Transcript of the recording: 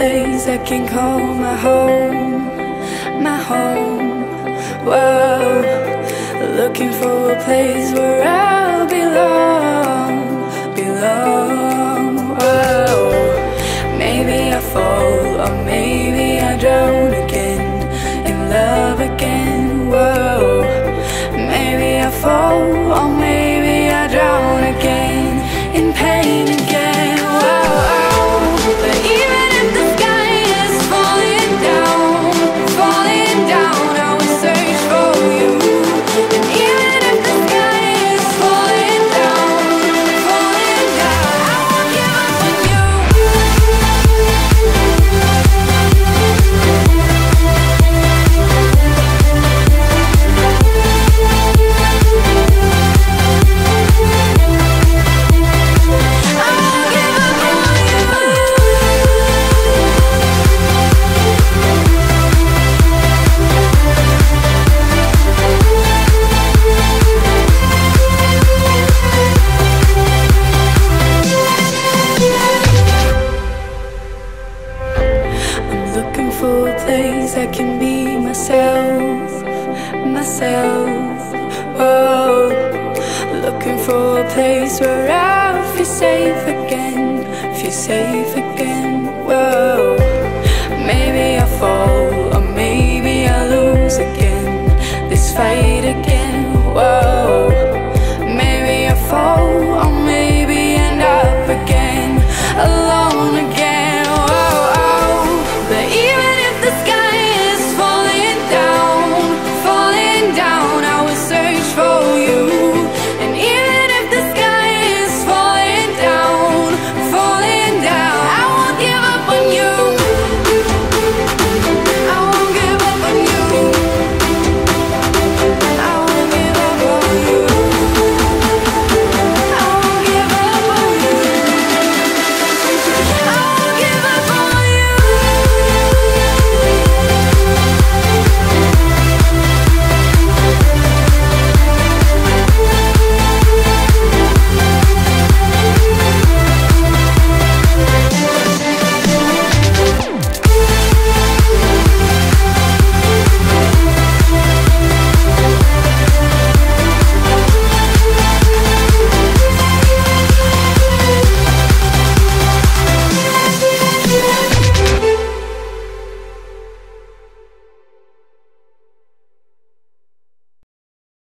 place I can call my home, my home. Whoa, looking for a place where I'll belong, belong. Whoa, maybe I fall or maybe I drown again, in love again. Whoa, maybe I fall or maybe I drown again, in pain again. Whoa, but even if the sky is falling down, falling down, I will search for you. And even if the sky is falling down, falling down, I won't give up on you. Looking for a place I can be myself, myself. Oh, looking for a place where I feel safe again, feel safe again.